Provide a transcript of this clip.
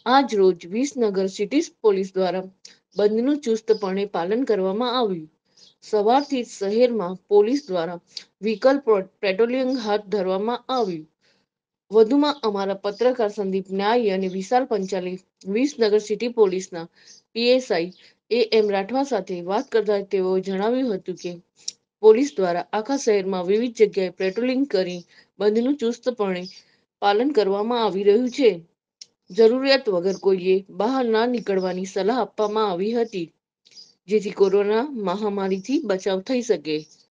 આજ રોજ Visnagar city police દ્વારા બંધનું ચુસ્તપણે પાલન કરવામાં આવ્યું. સવારથી જ શહેરમાં પોલીસ દ્વારા વ્હીકલ પેટ્રોલિંગ હાથ ધરવામાં આવ્યું. વધુમાં અમારા પત્રકાર સંદીપ ન્યાયી અને વિશાલ પંચાલી વિસનગર સિટી પોલીસના પીએસઆઈ એમ રાઠવા સાથે વાત કરતા તેઓએ જણાવ્યું હતું કે પોલીસ દ્વારા આખા શહેરમાં વિવિધ જગ્યાએ પેટ્રોલિંગ કરી બંધનું ચુસ્તપણે પાલન કરવામાં આવી રહ્યું છે. જરૂરિયાત વગર કોઈએ બહાર ના નીકળવાની સલાહ આપવામાં આવી હતી, જેથી કોરોના મહામારીથી બચાવ થઈ શકે.